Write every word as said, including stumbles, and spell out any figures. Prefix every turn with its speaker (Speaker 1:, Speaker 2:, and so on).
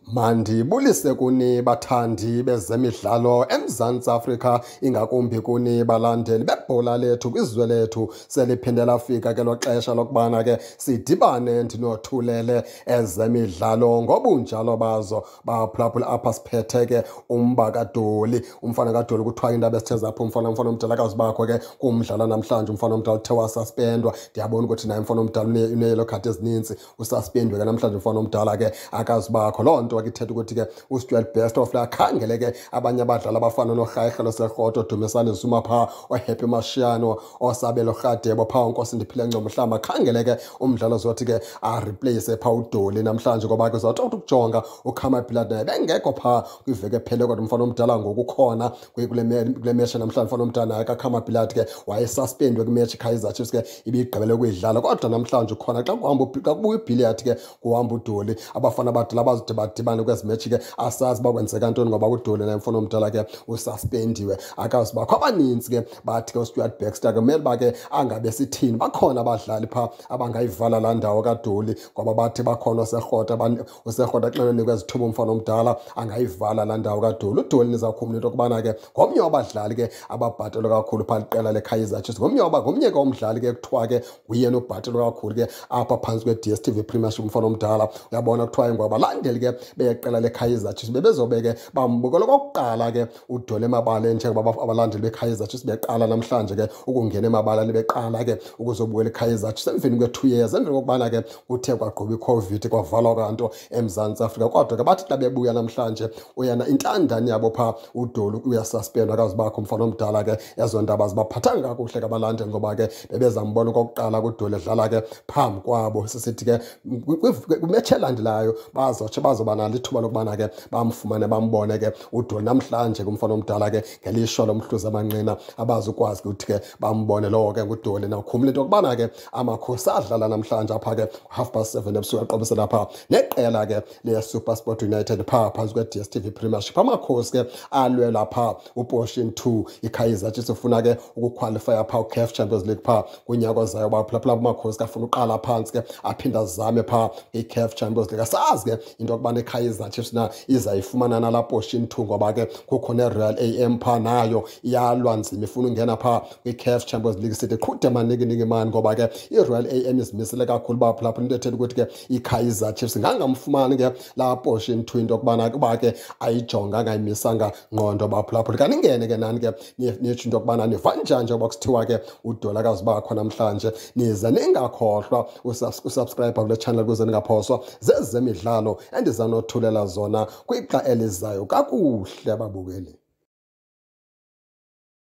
Speaker 1: Mandibulise kuni bathandi bezemidlalo eMzantsi Afrika, ingakumbi kuni balandeli bebhola lethu kwizwe lethu. Seliphinde lafika ke lo xesha lokubana ke sidibane ndinothulele ezemidlalo ngobunjalo bazo. Baphulaphula apha siphethe ke umba kaDolly, umfana kaDolly kuthiwa indaba esithe zapha umfana umfana omdala akazibakho ke kumdlala namhlanje. Umfana omdala uthe wasuspendwa, ndiyabona ukuthi naye umfana omdala une-yellow card ezininzi, ususpendwe ke namhlanje umfana omdala ke akazibakho. Loo nto ke ithetha ukuthi ke uStuart Best of akhangele ke abanye abadlali abafana noRhayihlo Serhoto, Dumisani Zuma phaa, oHappy Mashiano, osabelo Rhadebo phaa, uNkosi Ndiphile Ncoma Mhlaba. Khangele ke umdlalo zothi ke areplace phaa uDolly namhlanje, ngoba ke uzawuthi ukujonga uKhama Bhilad naye bengekho phaa kwiveki ephele, kodwa umfana omdala ngoku khona kule meshi namhlanje. Umfana omdala naye kaKhama Bhilad ke wayesuspendwe kwimeshi Kaizer Chiefs ke ibigqibele ukuyidlala, kodwa namhlanje ukhona. Xa kuhamba xa kubuya iBhilad ke kuhamba uDolly, abafana abadala abazide badibane kwezi meshi ke asazi bakwenzeka ntoni, ngoba uDolly naye umfana omdala ke ususpendiwe akazibakho. Abaninzi ke bathi ke uStuart Baxter ke kumele uba ke angabe sithini. Bakhona abadlali phaa abangayivala laa ndawo kaDolly, ngoba bathi bakhona uSerhoto, uSerhoto xa enikwe izithuba umfana omdala angayivala laa ndawo kaDolly. uDolly nizawukhumbula into yokubana ke ngomnye wabadlali ke ababhatelwe kakhulu phaa liqela leKaizer Chiefs, ngomnye waba ngomnye ke umdlali ke kuthiwa ke nguyena obhatelwe kakhulu ke apha phantsi kwe-D S T V Premiership. Umfana omdala uyabona kuthiwa ngoba abalandeli ke beqela leKaizer Chiefs bebezobe ke bambukela okokuqala ke uDolly emabaleni, njengoba abalandeli beKaizer Chiefs beqala namhlanje ke ukungena emabaleni, beqala ke ukuzobukela iKaizer Chiefs emveni kwe-two years, emveni kokubana ke kuthe kwagquba iCovid kwavalwa kanto eMzantsi Afrika. Kodwa ke bathi xa bebuya namhlanje uyana intlandane yabo phaa uDolly uyasuspendwa akazibakho umfana omdala ke. Ezo ndaba zibaphathanga kakuhle ke abalandeli, ngoba ke bebezambona okokuqala kuDolly edlala ke phambi kwabo. Sisithi ke kwimetshi elandelayo bazotsho bazoba nalo ithuba lokubana ke bamfumane bambone ke uDolly namhlanje kumfana omdala ke ngelishwa lomhluzi amanqina abazukwazi ukuthi ke bambone lowo ke nguDolly. Nawukhumbula into yokubana ke amakhosi adlala namhlanje apha ke half past seven ebusuku aqobisela phaa neqela ke leSuperSport United phaa phantsi kwe-D S T V Premiership. Amakhosi ke alwela phaa uPortion two, iKaizer Chiefs ufuna ke ukuqualifya phaa uCAF Champions League phaa kunyaka ozayo. Baphulaphula amakhosi ke afuna uqala phantsi ke aphinda azame phaa iCAF Champions League. Asazi ke into yokubana iKaizer Chiefs na izayifumana nalaa Portion two, ngoba ke kukho neRoyal A M phaa nayo iyalwa nzima ifuna ungena phaa kwiCAF Champions League. Sithi qhude maningi imani, ngoba ke iRoyal A M izimisele kakhulu baphulaphula into ethetha ukuthi ke iKaizer Chiefs ngangamfumani ke laa Portion two, into yokubana kuba ke ayijonganga ayimisanga ngqondo baphulaphula. Kanti ingene ke nani ke nitsho into yokubana niva njani njengoba kusithiwa ke uDolly akazibakho namhlanje. Nize ningakhohlwa usubscribe kule channel ukuze ningaphoswa zezemidlalo endizanothulela zona kwixa elizayo kakuhle ababukeli.